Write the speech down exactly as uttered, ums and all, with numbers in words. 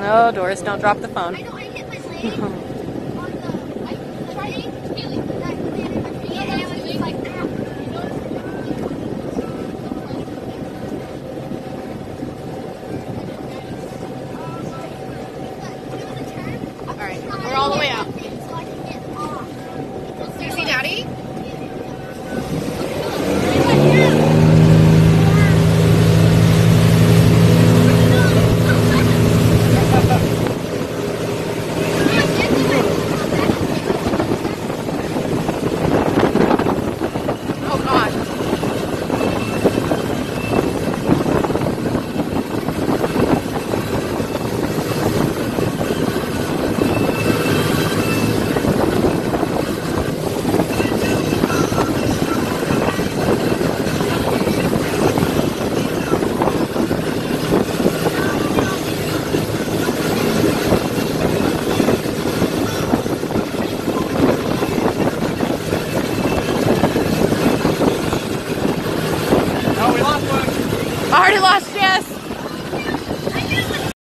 Oh, Doris, don't drop the phone. I know I hit my leg on the, I tried feeling that landed my feet and I was just like, ah. Alright, we're all the way out. So I can get off. Do you see Daddy? Oh God. No, we lost one. I already lost